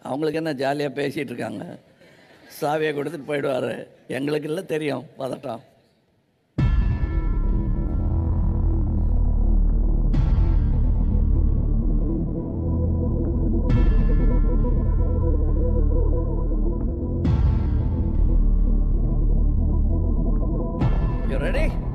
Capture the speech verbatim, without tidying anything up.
அவங்களுக்கு என்ன ஜாலியாக பேசிகிட்டு இருக்காங்க. சாவியை கொடுத்துட்டு போயிடுவார். எங்களுக்கு இல்லை தெரியும் பதட்டம். You ready?